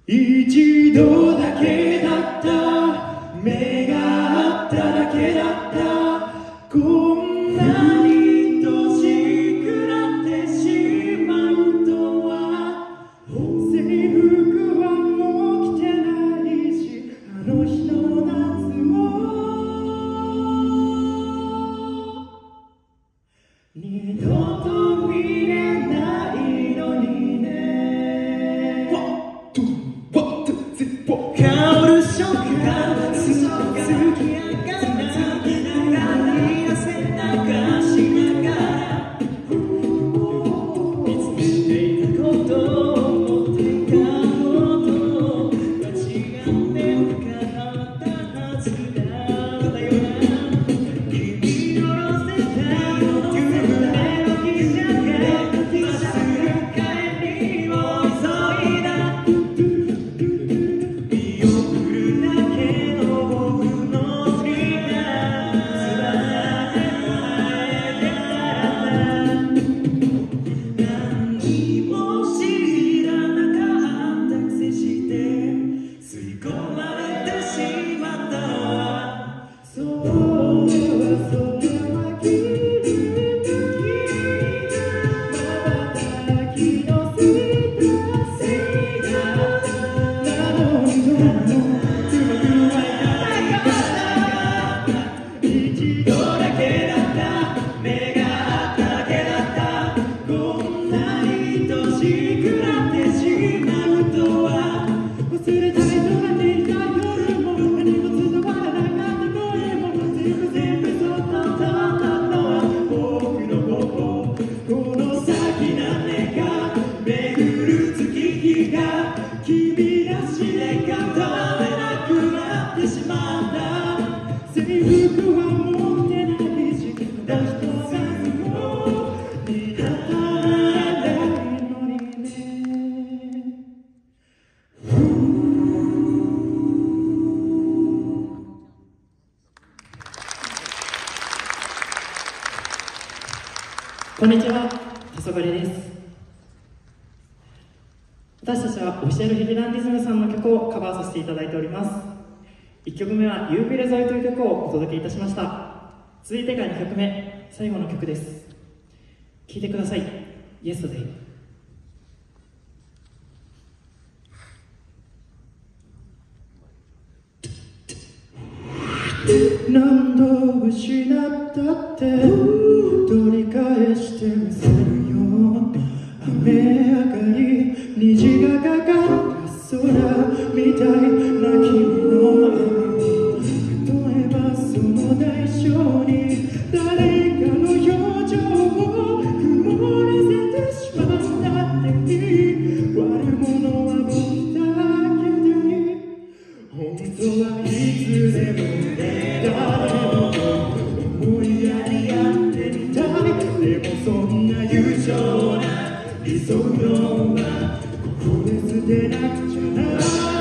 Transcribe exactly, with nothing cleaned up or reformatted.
一度だけだった目が合っただけだったこんなに愛しくなってしまうとは制服はもう着てないしあの日の夏も二度と見れないのにね香る食感好きやから長い汗流しながら見つめていたこと思っていたこと間違ってなかったはずなんだよな君の乗せた夢の汽車がまっすぐ帰りを急いだこんにちは、黄昏です。私たちはオフィシャルヒゲダンディズムさんの曲をカバーさせていただいております。いっきょくめは「夕暮れ沿い」という曲をお届けいたしました。続いてがにきょくめ、最後の曲です。聴いてください。Yesterday。 何度失ったって取り返してみせるよ雨上がり虹がかかった空みたいな君の笑み例えばその代償に誰かの表情を曇らせてしまったっていい悪者は僕だけでいい本当はいつでも誰も思いやり合ってみたいでもそんな友情な理想論はここで捨てなくちゃな